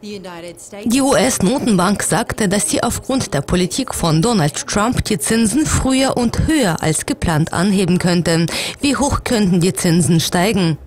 Die US-Notenbank sagte, dass sie aufgrund der Politik von Donald Trump die Zinsen früher und höher als geplant anheben könnte. Wie hoch könnten die Zinsen steigen?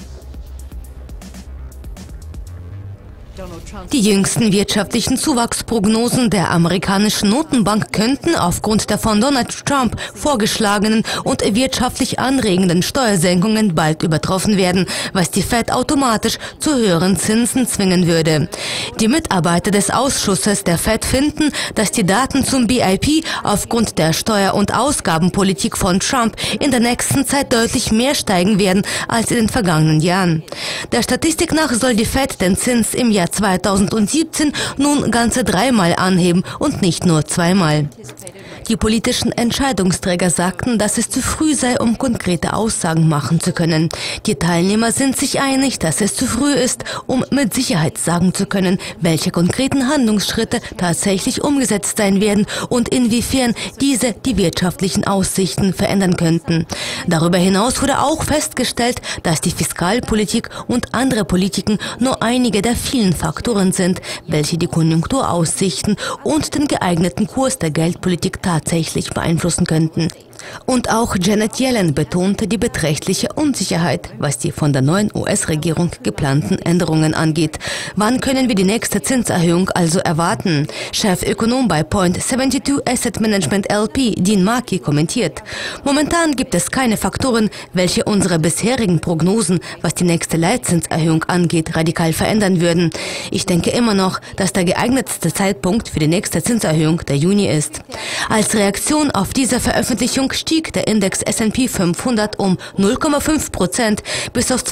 Die jüngsten wirtschaftlichen Zuwachsprognosen der amerikanischen Notenbank könnten aufgrund der von Donald Trump vorgeschlagenen und wirtschaftlich anregenden Steuersenkungen bald übertroffen werden, was die Fed automatisch zu höheren Zinsen zwingen würde. Die Mitarbeiter des Ausschusses der Fed finden, dass die Daten zum BIP aufgrund der Steuer- und Ausgabenpolitik von Trump in der nächsten Zeit deutlich mehr steigen werden als in den vergangenen Jahren. Der Statistik nach soll die Fed den Zins im Jahr 2017 nun ganze 3-mal anheben und nicht nur 2-mal. Die politischen Entscheidungsträger sagten, dass es zu früh sei, um konkrete Aussagen machen zu können. Die Teilnehmer sind sich einig, dass es zu früh ist, um mit Sicherheit sagen zu können, welche konkreten Handlungsschritte tatsächlich umgesetzt sein werden und inwiefern diese die wirtschaftlichen Aussichten verändern könnten. Darüber hinaus wurde auch festgestellt, dass die Fiskalpolitik und andere Politiken nur einige der vielen Faktoren sind, welche die Konjunkturaussichten und den geeigneten Kurs der Geldpolitik tatsächlich beeinflussen könnten. Und auch Janet Yellen betonte die beträchtliche Unsicherheit, was die von der neuen US-Regierung geplanten Änderungen angeht. Wann können wir die nächste Zinserhöhung also erwarten? Chefökonom bei Point72 Asset Management LP, Dean Markey, kommentiert: Momentan gibt es keine Faktoren, welche unsere bisherigen Prognosen, was die nächste Leitzinserhöhung angeht, radikal verändern würden. Ich denke immer noch, dass der geeignetste Zeitpunkt für die nächste Zinserhöhung der Juni ist. Als Reaktion auf diese Veröffentlichung stieg der Index S&P 500 um 0,5% bis auf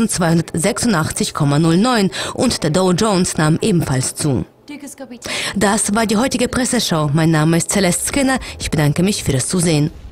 2286,09 und der Dow Jones nahm ebenfalls zu. Das war die heutige Presseschau. Mein Name ist Celeste Skinner. Ich bedanke mich für das Zusehen.